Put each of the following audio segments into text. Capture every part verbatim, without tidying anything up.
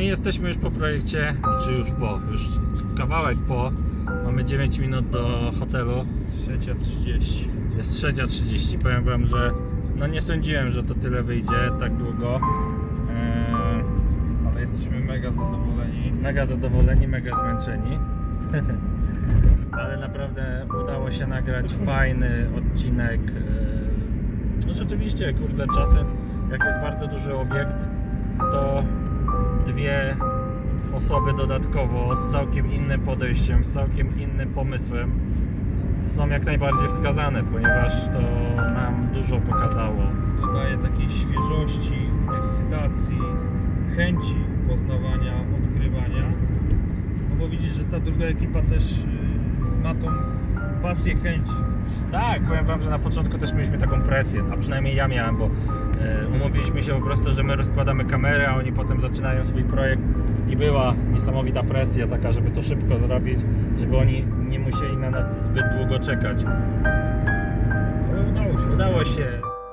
i jesteśmy już po projekcie, czy już po, już kawałek po. Mamy dziewięć minut do hotelu. trzecia trzydzieści. Jest trzecia trzydzieści. Powiem wam, że no nie sądziłem, że to tyle wyjdzie tak długo. Eee, Ale jesteśmy mega zadowoleni. Mega zadowoleni, mega zmęczeni. Ale naprawdę udało się nagrać fajny odcinek. No rzeczywiście, kurde, czasem jak jest bardzo duży obiekt, to dwie osoby dodatkowo z całkiem innym podejściem, z całkiem innym pomysłem są jak najbardziej wskazane, ponieważ to nam dużo pokazało. To daje takiej świeżości, ekscytacji, chęci poznawania, odkrywania. No bo widzisz, że ta druga ekipa też ma tą pasję, chęć. Tak, powiem wam, że na początku też mieliśmy taką presję, a przynajmniej ja miałem, bo e, umówiliśmy się po prostu, że my rozkładamy kamerę, a oni potem zaczynają swój projekt i była niesamowita presja taka, żeby to szybko zrobić, żeby oni nie musieli na nas zbyt długo czekać. Ale udało się. Udało się.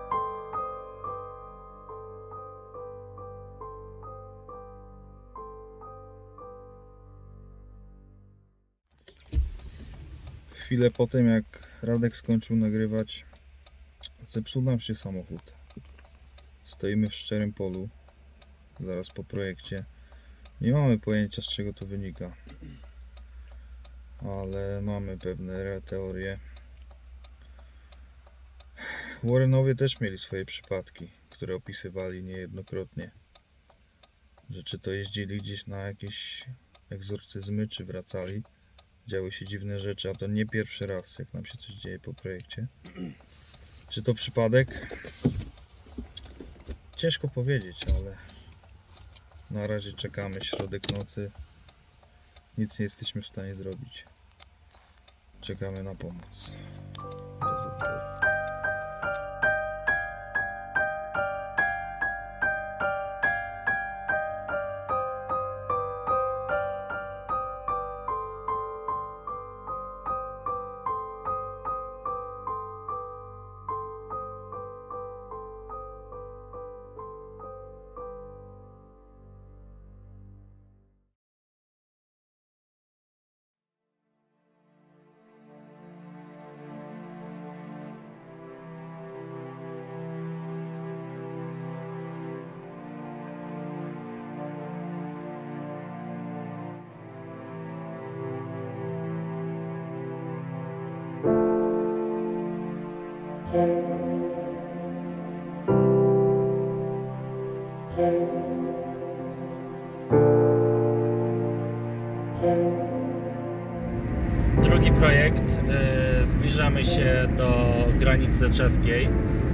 Chwilę po tym, jak Radek skończył nagrywać, zepsuł nam się samochód. Stoimy w szczerym polu, zaraz po projekcie. Nie mamy pojęcia, z czego to wynika, ale mamy pewne teorie. Warrenowie też mieli swoje przypadki, które opisywali niejednokrotnie. Że czy to jeździli gdzieś na jakieś egzorcyzmy, czy wracali. Działy się dziwne rzeczy, a to nie pierwszy raz, jak nam się coś dzieje po projekcie. Czy to przypadek? Ciężko powiedzieć, ale na razie czekamy, środek nocy. Nic nie jesteśmy w stanie zrobić. Czekamy na pomoc. Rezultat. Drugi projekt. Yy, zbliżamy się do granicy czeskiej.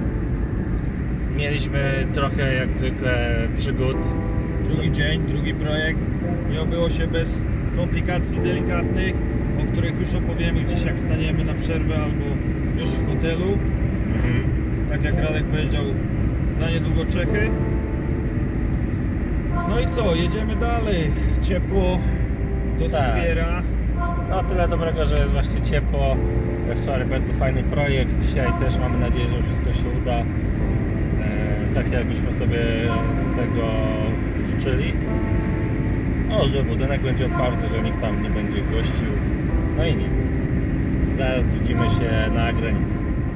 Mieliśmy trochę jak zwykle przygód. Drugi dzień, drugi projekt. Nie obyło się bez komplikacji delikatnych, o których już opowiemy gdzieś jak staniemy na przerwę albo już w hotelu. Mhm. Tak jak Radek powiedział, za niedługo Czechy. No i co, jedziemy dalej. Ciepło, do Tak. Sofiera. No tyle dobrego, że jest właśnie ciepło. Wczoraj bardzo fajny projekt. Dzisiaj też mamy nadzieję, że wszystko się uda. E, tak jakbyśmy sobie tego życzyli. No, że budynek będzie otwarty, że nikt tam nie będzie gościł. No i nic. Zaraz widzimy się na granicy.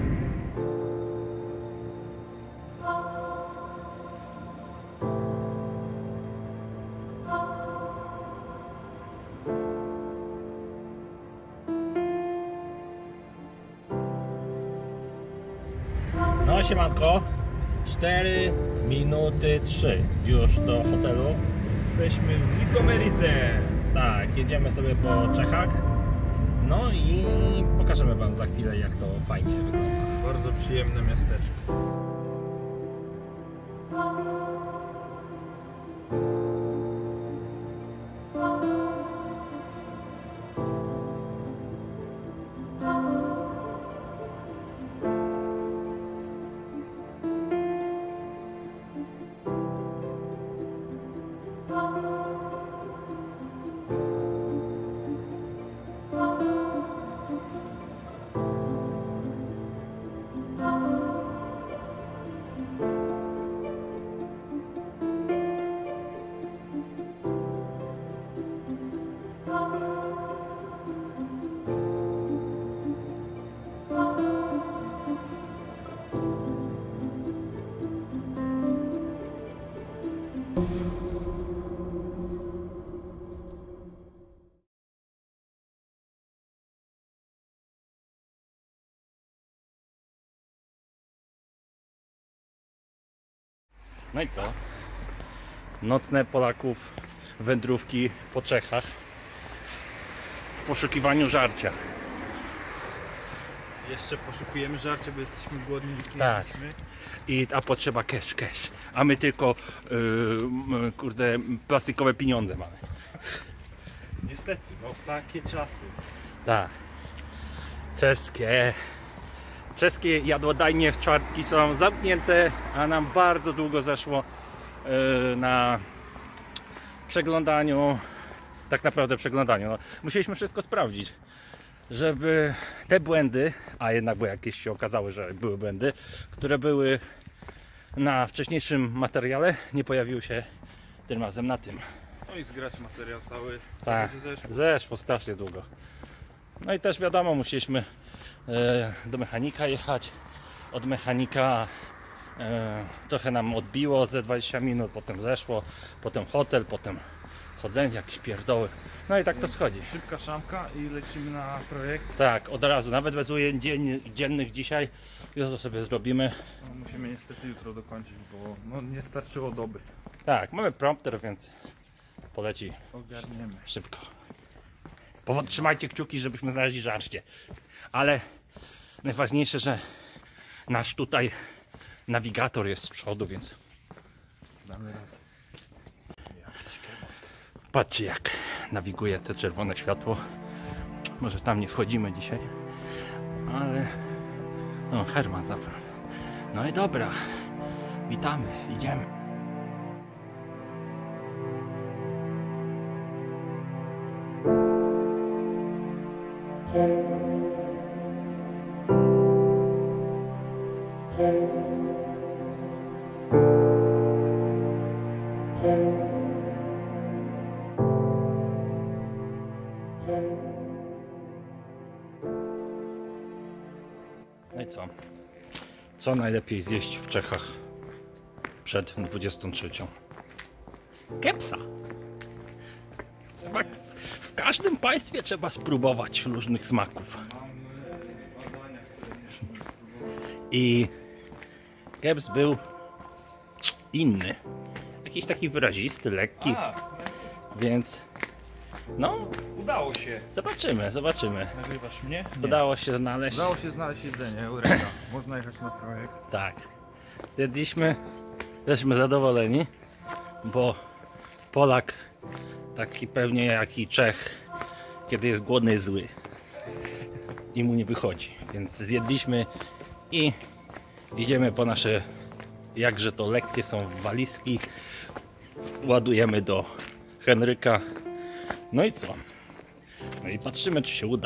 No siemanko, cztery minuty trzy już do hotelu. Jesteśmy w Litomeryce. Tak, jedziemy sobie po Czechach. No i pokażemy wam za chwilę, jak to fajnie wygląda. Bardzo przyjemne miasteczko. No i co? Nocne Polaków wędrówki po Czechach w poszukiwaniu żarcia. Jeszcze poszukujemy żarcia, bo jesteśmy głodni. Tak. I a potrzeba cash, cash. A my tylko yy, kurde plastikowe pieniądze mamy. Niestety, no takie czasy. Tak. Czeskie. Czeskie jadłodajnie w czwartki są zamknięte, a nam bardzo długo zeszło yy, na przeglądaniu, tak naprawdę przeglądaniu. No, musieliśmy wszystko sprawdzić, żeby te błędy, a jednak bo jakieś się okazały, że były błędy, które były na wcześniejszym materiale, nie pojawiły się tym razem na tym. No i zgrać materiał cały. Tak, zeszło. zeszło strasznie długo. No i też wiadomo, musieliśmy e, do mechanika jechać. Od mechanika e, trochę nam odbiło ze dwadzieścia minut, potem zeszło, potem hotel, potem chodzenie, jakieś pierdoły. No i tak to schodzi. Szybka szamka i lecimy na projekt. Tak, od razu, nawet bez ujęć dziennych dzisiaj. Jutro sobie zrobimy. No, musimy niestety jutro dokończyć, bo no, nie starczyło doby. Tak, mamy prompter, więc poleci Ogarniemy. szybko. Trzymajcie kciuki, żebyśmy znaleźli żarcie. Ale najważniejsze, że nasz tutaj nawigator jest z przodu, więc Damy radę. patrzcie, jak nawiguje te czerwone światło. Może tam nie wchodzimy dzisiaj, ale no, Herman zabrał. No i dobra, witamy, idziemy. No i co? Co najlepiej zjeść w Czechach przed dwudziestą trzecią? Kepsa! W każdym państwie trzeba spróbować różnych smaków. I keps był inny. Jakiś taki wyrazisty, lekki. A, Więc no, udało się. zobaczymy, zobaczymy. Nagrywasz mnie? Nie. Udało się znaleźć. Udało się znaleźć jedzenie, eureka. Można jechać na projekt. Tak. Zjedliśmy, jesteśmy zadowoleni, bo Polak, taki pewnie jak i Czech, kiedy jest głodny, jest zły i mu nie wychodzi. Więc zjedliśmy i idziemy po nasze, jakże to lekkie są walizki. Ładujemy do Henryka. No i co? No i patrzymy, czy się uda.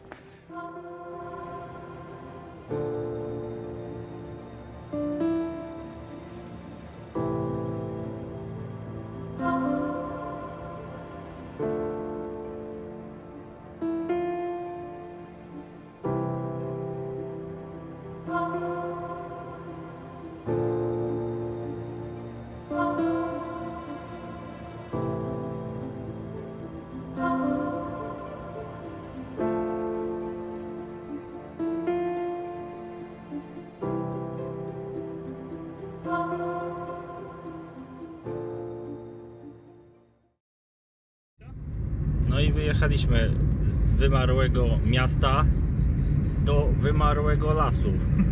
No i wyjechaliśmy z wymarłego miasta do wymarłego lasu.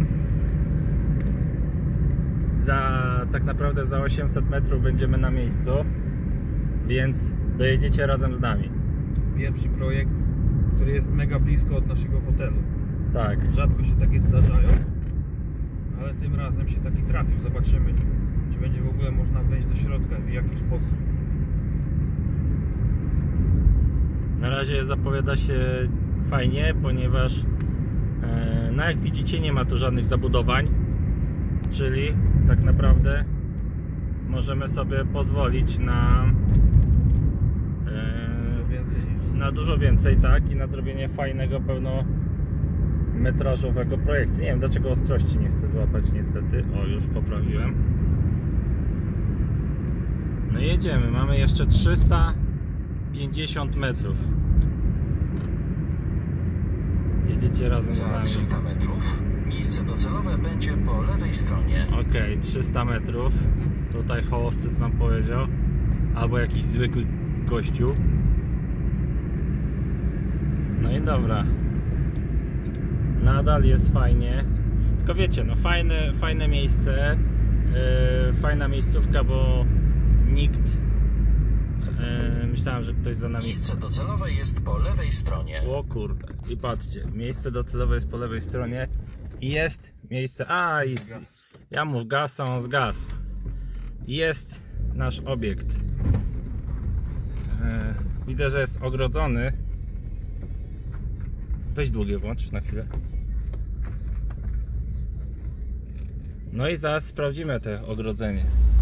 Za tak naprawdę za osiemset metrów będziemy na miejscu, więc dojedziecie razem z nami. Pierwszy projekt, który jest mega blisko od naszego hotelu. Tak. Rzadko się takie zdarzają, ale tym razem się taki trafił. Zobaczymy, czy będzie w ogóle można wejść do środka, w jaki sposób. Na razie zapowiada się fajnie, ponieważ e, no jak widzicie, nie ma tu żadnych zabudowań, czyli tak naprawdę możemy sobie pozwolić na e, Dużo więcej niż... na dużo więcej, tak, i na zrobienie fajnego, pełnometrażowego projektu. Nie wiem, dlaczego ostrości nie chcę złapać niestety. O, już poprawiłem. No jedziemy, mamy jeszcze trzysta pięćdziesiąt metrów. Jedziecie razem z Za nami. trzysta metrów miejsce docelowe będzie po lewej stronie. Ok, trzysta metrów. Tutaj hołowcy nam powiedział. Albo jakiś zwykły gościu. No i dobra. Nadal jest fajnie. Tylko wiecie, no fajne, fajne miejsce. Yy, fajna miejscówka, bo nikt... Yy, myślałem, że ktoś za nami... Miejsce docelowe jest po lewej stronie. O kurde. I patrzcie, miejsce docelowe jest po lewej stronie. I jest miejsce... A, i ja mu gaz, a on zgasł. Jest nasz obiekt. Yy, widzę, że jest ogrodzony. Weź długie włącz na chwilę. No i zaraz sprawdzimy te ogrodzenie.